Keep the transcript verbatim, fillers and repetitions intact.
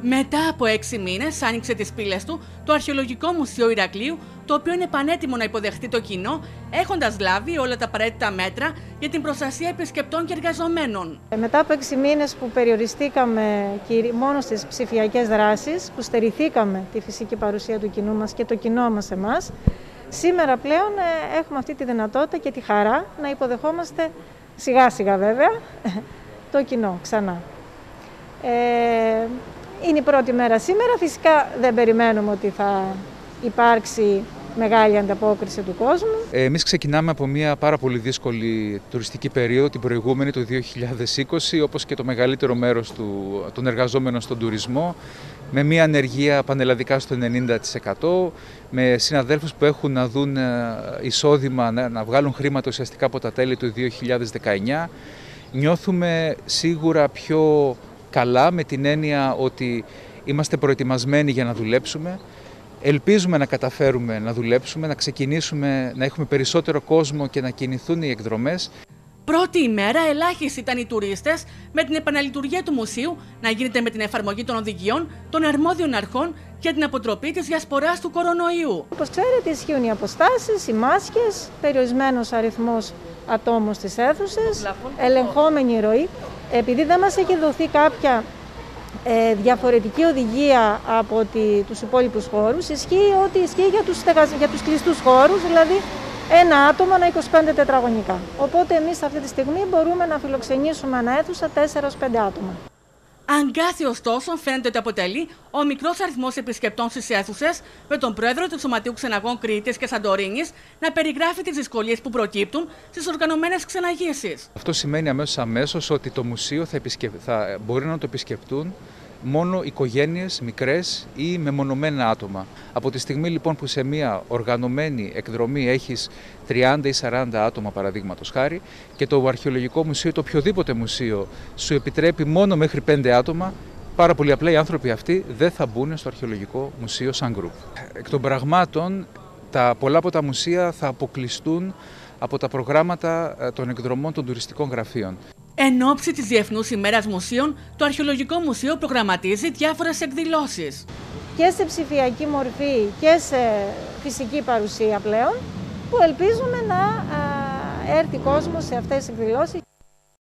Μετά από έξι μήνες άνοιξε τις πύλες του το Αρχαιολογικό Μουσείο Ηρακλείου, το οποίο είναι πανέτοιμο να υποδεχτεί το κοινό, έχοντας λάβει όλα τα απαραίτητα μέτρα για την προστασία επισκεπτών και εργαζομένων. Μετά από έξι μήνες που περιοριστήκαμε μόνο στις ψηφιακές δράσεις, που στερηθήκαμε τη φυσική παρουσία του κοινού μας και το κοινό μας εμάς, σήμερα πλέον έχουμε αυτή τη δυνατότητα και τη χαρά να υποδεχόμαστε σιγά σιγά βέβαια το κοινό ξανά. Ε, είναι η πρώτη μέρα σήμερα, φυσικά δεν περιμένουμε ότι θα υπάρξει μεγάλη ανταπόκριση του κόσμου. Εμείς ξεκινάμε από μια πάρα πολύ δύσκολη τουριστική περίοδο, την προηγούμενη το δύο χιλιάδες είκοσι, όπως και το μεγαλύτερο μέρος του, των εργαζόμενων στον τουρισμό, με μια ανεργία πανελλαδικά στο ενενήντα τοις εκατό, με συναδέλφους που έχουν να δουν εισόδημα, να, να βγάλουν χρήματα ουσιαστικά από τα τέλη του δύο χιλιάδες δεκαεννιά. Νιώθουμε σίγουρα πιο καλά με την έννοια ότι είμαστε προετοιμασμένοι για να δουλέψουμε. Ελπίζουμε να καταφέρουμε να δουλέψουμε, να ξεκινήσουμε, να έχουμε περισσότερο κόσμο και να κινηθούν οι εκδρομές. Πρώτη ημέρα ελάχιστοι ήταν οι τουρίστες, με την επαναλειτουργία του μουσείου να γίνεται με την εφαρμογή των οδηγιών των αρμόδιων αρχών για την αποτροπή της διασποράς του κορονοϊού. Όπως ξέρετε, ισχύουν οι αποστάσεις, οι μάσκες, περιορισμένος αριθμός ατόμων στις αίθουσες, ελεγχόμενη ροή. Επειδή δεν μας έχει δοθεί κάποια ε, διαφορετική οδηγία από τη, τους υπόλοιπους χώρους, ισχύει ότι ισχύει για τους, για τους κλειστούς χώρους, δηλαδή ένα άτομο ανά είκοσι πέντε τετραγωνικά. Οπότε εμείς αυτή τη στιγμή μπορούμε να φιλοξενήσουμε ανά αίθουσα τέσσερα με πέντε άτομα. Αγκάθι ωστόσο φαίνεται ότι αποτελεί ο μικρός αριθμός επισκεπτών στις αίθουσες, με τον πρόεδρο του Σωματείου Ξεναγών Κρήτης και Σαντορίνης να περιγράφει τις δυσκολίες που προκύπτουν στις οργανωμένες ξεναγήσεις. Αυτό σημαίνει αμέσως αμέσως ότι το μουσείο θα, επισκευ... θα μπορεί να το επισκεπτούν μόνο οικογένειες μικρές ή μεμονωμένα άτομα. Από τη στιγμή λοιπόν που σε μια οργανωμένη εκδρομή έχεις τριάντα ή σαράντα άτομα παραδείγματος χάρη και το αρχαιολογικό μουσείο, το οποιοδήποτε μουσείο σου επιτρέπει μόνο μέχρι πέντε άτομα, πάρα πολύ απλά οι άνθρωποι αυτοί δεν θα μπουν στο αρχαιολογικό μουσείο σαν group. Εκ των πραγμάτων, τα, πολλά από τα μουσεία θα αποκλειστούν από τα προγράμματα των εκδρομών των τουριστικών γραφείων. Εν ώψη της Διεθνούς ημέρας Μουσείων, το Αρχαιολογικό Μουσείο προγραμματίζει διάφορες εκδηλώσεις. Και σε ψηφιακή μορφή και σε φυσική παρουσία πλέον, που ελπίζουμε να έρθει κόσμος σε αυτές τις εκδηλώσεις